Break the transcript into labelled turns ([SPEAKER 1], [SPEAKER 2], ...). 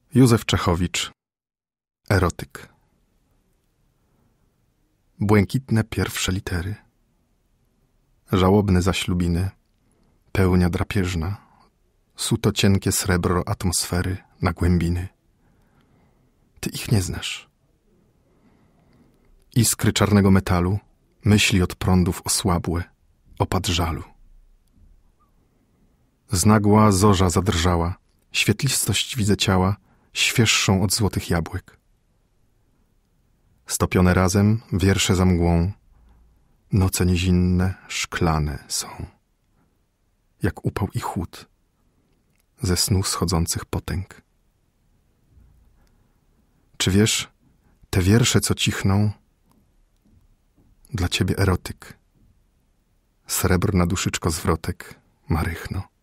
[SPEAKER 1] Józef Czechowicz. Erotyk. Błękitne pierwsze litery, żałobne zaślubiny, pełnia drapieżna, suto cienkie srebro atmosfery na głębiny. Ty ich nie znasz. Iskry czarnego metalu, myśli od prądów osłabłe, opad żalu. Znagła zorza zadrżała, świetlistość widzę ciała, świeższą od złotych jabłek. Stopione razem, wiersze za mgłą, noce nizinne, szklane są, jak upał i chłód ze snu schodzących potęg. Czy wiesz, te wiersze, co cichną, dla ciebie erotyk, srebrna duszyczko zwrotek, marychno.